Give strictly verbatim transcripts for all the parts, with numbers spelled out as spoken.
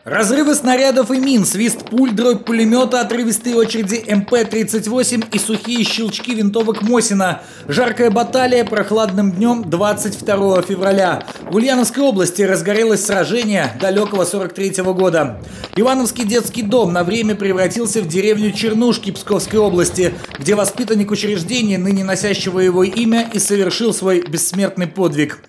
Разрывы снарядов и мин, свист пуль, дробь пулемета, отрывистые очереди эм пэ тридцать восемь и сухие щелчки винтовок Мосина. Жаркая баталия прохладным днем двадцать второго февраля. В Ульяновской области разгорелось сражение далекого сорок третьего года. Ивановский детский дом на время превратился в деревню Чернушки Псковской области, где воспитанник учреждения, ныне носящего его имя, и совершил свой бессмертный подвиг.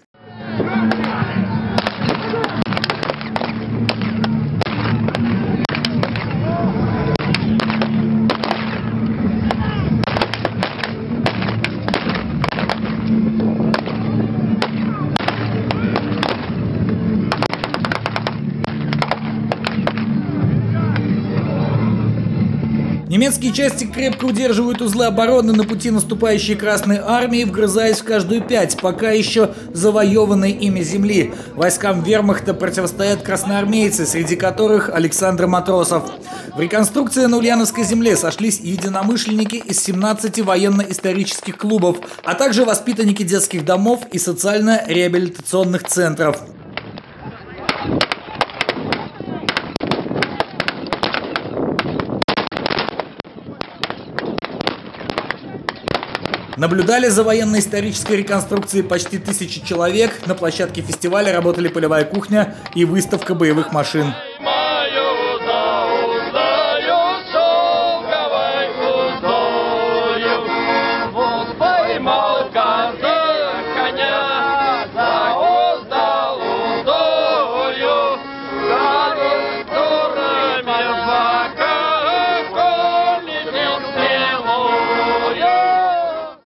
Немецкие части крепко удерживают узлы обороны на пути наступающей Красной Армии, вгрызаясь в каждую пять пока еще завоеванной ими земли. Войскам вермахта противостоят красноармейцы, среди которых Александр Матросов. В реконструкции на Ульяновской земле сошлись единомышленники из семнадцати военно-исторических клубов, а также воспитанники детских домов и социально-реабилитационных центров. Наблюдали за военно-исторической реконструкцией почти тысячи человек. На площадке фестиваля работали полевая кухня и выставка боевых машин.